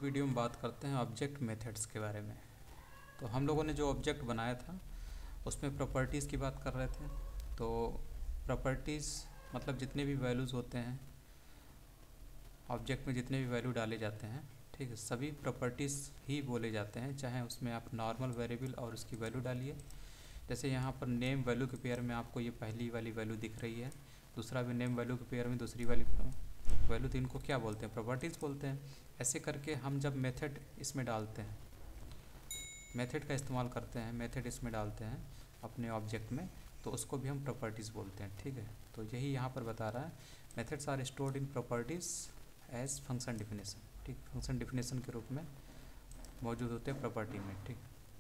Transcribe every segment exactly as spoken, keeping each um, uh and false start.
Video में बात करते हैं ऑब्जेक्ट मेथड्स के बारे में। तो हम लोगों ने जो ऑब्जेक्ट बनाया था उसमें प्रॉपर्टीज़ की बात कर रहे थे। तो प्रॉपर्टीज़ मतलब जितने भी वैल्यूज़ होते हैं ऑब्जेक्ट में, जितने भी वैल्यू डाले जाते हैं, ठीक है, सभी प्रॉपर्टीज़ ही बोले जाते हैं। चाहे उसमें आप नॉर्मल वेरिएबल और उसकी वैल्यू डालिए, जैसे यहाँ पर नेम वैल्यू के पेयर में आपको ये पहली वाली वैल्यू दिख रही है, दूसरा भी नेम वैल्यू के पेयर में दूसरी वाली वैल्यू, तो इनको क्या बोलते हैं? प्रॉपर्टीज़ बोलते हैं। ऐसे करके हम जब मेथड इसमें डालते हैं, मेथड का इस्तेमाल करते हैं, मेथड इसमें डालते हैं अपने ऑब्जेक्ट में, तो उसको भी हम प्रॉपर्टीज़ बोलते हैं। ठीक है, तो यही यहाँ पर बता रहा है, methods are stored in properties as function definition. ठीक, फंक्शन डिफिनेशन के रूप में मौजूद होते हैं प्रॉपर्टी में। ठीक,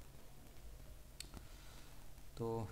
तो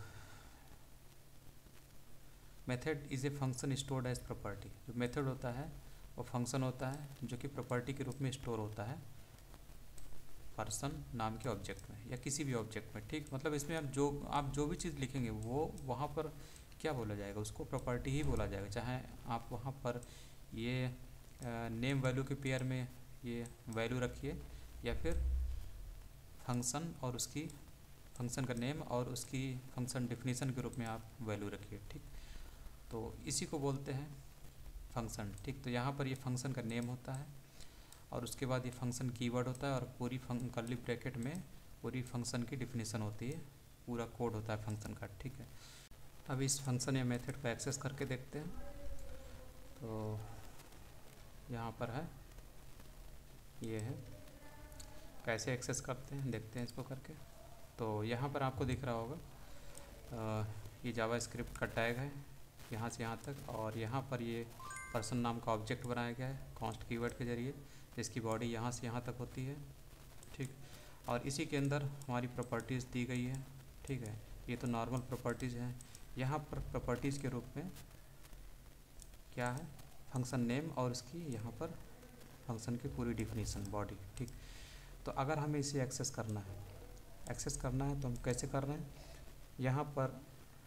method is a function stored as property. जो मेथड होता है वो फंक्शन होता है जो कि प्रॉपर्टी के रूप में स्टोर होता है पर्सन नाम के ऑब्जेक्ट में या किसी भी ऑब्जेक्ट में। ठीक, मतलब इसमें आप जो आप जो भी चीज़ लिखेंगे वो वहाँ पर क्या बोला जाएगा, उसको प्रॉपर्टी ही बोला जाएगा। चाहे आप वहाँ पर ये नेम वैल्यू के पेयर में ये वैल्यू रखिए या फिर फंक्शन और उसकी फंक्शन का नेम और उसकी फंक्शन डिफिनीशन के रूप में आप वैल्यू रखिए। ठीक, तो इसी को बोलते हैं फंक्शन। ठीक, तो यहाँ पर ये फंक्शन का नेम होता है और उसके बाद ये फंक्शन कीवर्ड होता है और पूरी कर्ली ब्रैकेट में पूरी फंक्शन की डिफिनीशन होती है, पूरा कोड होता है फंक्शन का। ठीक है, अब इस फंक्शन या मेथड को एक्सेस करके देखते हैं। तो यहाँ पर है, ये है, कैसे एक्सेस करते हैं देखते हैं इसको करके। तो यहाँ पर आपको दिख रहा होगा आ, ये जावा स्क्रिप्ट का टैग है यहाँ से यहाँ तक, और यहाँ पर ये पर्सन नाम का ऑब्जेक्ट बनाया गया है कॉन्स्ट कीवर्ड के जरिए, जिसकी बॉडी यहाँ से यहाँ तक होती है। ठीक, और इसी के अंदर हमारी प्रॉपर्टीज़ दी गई है। ठीक है, ये तो नॉर्मल प्रॉपर्टीज़ हैं। यहाँ पर प्रॉपर्टीज़ के रूप में क्या है, फंक्शन नेम और उसकी यहाँ पर फंक्शन की पूरी डिफिनीशन बॉडी। ठीक, तो अगर हमें इसे एक्सेस करना है एक्सेस करना है तो हम कैसे कर रहे हैं, यहाँ पर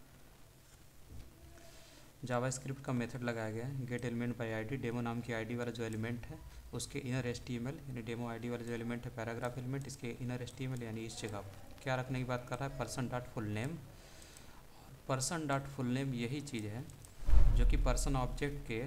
जावा स्क्रिप्ट का मेथड लगाया गया है get element by ID. Demo नाम की आईडी वाला जो एलिमेंट है उसके इनर एचटीएमएल यानी डेमो आईडी वाला जो एलिमेंट है पैराग्राफ एलिमेंट, इसके इनर एचटीएमएल यानी इस जगह पर क्या रखने की बात कर रहा है, person dot full name. Person dot full name यही चीज़ है जो कि पर्सन ऑब्जेक्ट के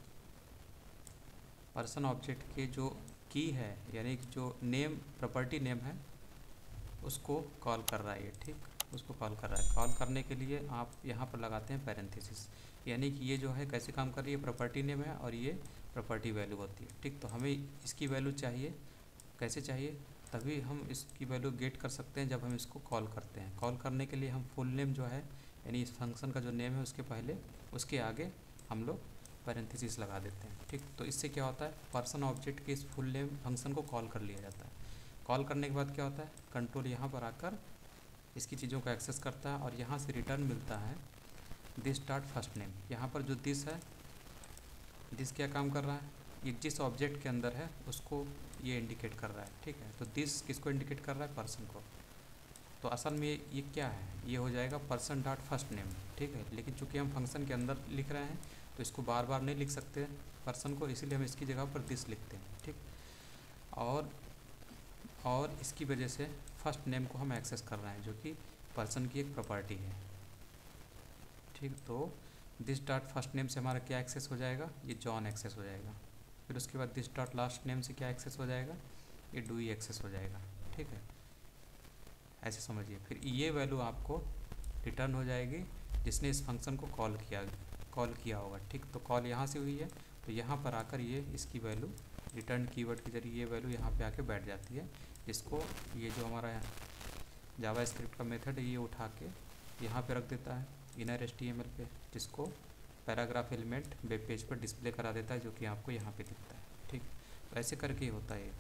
पर्सन ऑब्जेक्ट के जो की है यानी जो नेम प्रॉपर्टी नेम है उसको कॉल कर रहा है ये। ठीक, उसको कॉल कर रहा है। कॉल करने के लिए आप यहाँ पर लगाते हैं पैरेंथेसिस, यानी कि ये जो है कैसे काम कर रही है, प्रॉपर्टी नेम है और ये प्रॉपर्टी वैल्यू होती है। ठीक, तो हमें इसकी वैल्यू चाहिए, कैसे चाहिए, तभी हम इसकी वैल्यू गेट कर सकते हैं जब हम इसको कॉल करते हैं। कॉल करने के लिए हम फुल नेम जो है यानी इस फंक्शन का जो नेम है उसके पहले उसके आगे हम लोग पैरेंथेसिस लगा देते हैं। ठीक, तो इससे क्या होता है, पर्सन ऑब्जेक्ट के इस फुल नेम फंक्शन को कॉल कर लिया जाता है। कॉल करने के बाद क्या होता है, कंट्रोल यहाँ पर आकर इसकी चीज़ों को एक्सेस करता है और यहाँ से रिटर्न मिलता है दिस डॉट फर्स्ट नेम। यहाँ पर जो दिस है, दिस क्या काम कर रहा है, ये जिस ऑब्जेक्ट के अंदर है उसको ये इंडिकेट कर रहा है। ठीक है, तो दिस किसको इंडिकेट कर रहा है, पर्सन को। तो असल में ये क्या है, ये हो जाएगा पर्सन डॉट फर्स्ट नेम। ठीक है, लेकिन चूंकि हम फंक्शन के अंदर लिख रहे हैं तो इसको बार बार नहीं लिख सकते पर्सन को, इसीलिए हम इसकी जगह पर दिस लिखते हैं। ठीक, और और इसकी वजह से फर्स्ट नेम को हम एक्सेस कर रहे हैं जो कि पर्सन की एक प्रॉपर्टी है। ठीक, तो दिस डॉट फर्स्ट नेम से हमारा क्या एक्सेस हो जाएगा, ये जॉन एक्सेस हो जाएगा। फिर उसके बाद दिस डॉट लास्ट नेम से क्या एक्सेस हो जाएगा, ये डूई एक्सेस हो जाएगा। ठीक है, ऐसे समझिए। फिर ये वैल्यू आपको रिटर्न हो जाएगी जिसने इस फंक्शन को कॉल किया कॉल किया होगा। ठीक, तो कॉल यहाँ से हुई है तो यहाँ पर आकर ये इसकी वैल्यू रिटर्न कीवर्ड के जरिए ये वैल्यू यहाँ पे आके बैठ जाती है, जिसको ये जो हमारा जावा स्क्रिप्ट का मेथड है ये उठा के यहाँ पे रख देता है इनर एचटीएमएल पे, जिसको पैराग्राफ एलिमेंट वेब पेज पर डिस्प्ले करा देता है जो कि आपको यहाँ पे दिखता है। ठीक, तो ऐसे करके ही होता है ये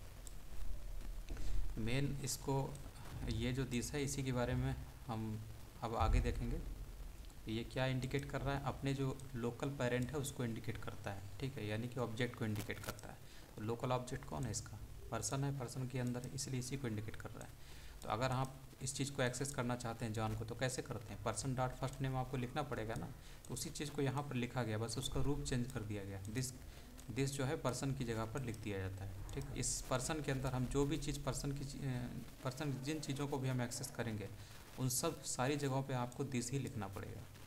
मेन। इसको ये जो दिस है इसी के बारे में हम अब आगे देखेंगे। ये क्या इंडिकेट कर रहा है, अपने जो लोकल पेरेंट है उसको इंडिकेट करता है। ठीक है, यानी कि ऑब्जेक्ट को इंडिकेट करता है। तो लोकल ऑब्जेक्ट कौन है, इसका पर्सन है, पर्सन के अंदर है, इसलिए इसी को इंडिकेट कर रहा है। तो अगर आप इस चीज़ को एक्सेस करना चाहते हैं जॉन को, तो कैसे करते हैं, पर्सन डॉट फर्स्ट नेम आपको लिखना पड़ेगा ना, तो उसी चीज़ को यहाँ पर लिखा गया, बस उसका रूप चेंज कर दिया गया। दिस दिस जो है पर्सन की जगह पर लिख दिया जाता है। ठीक, इस पर्सन के अंदर हम जो भी चीज़ पर्सन की पर्सन जिन चीज़ों को भी हम एक्सेस करेंगे उन सब सारी जगहों पे आपको दिस ही लिखना पड़ेगा।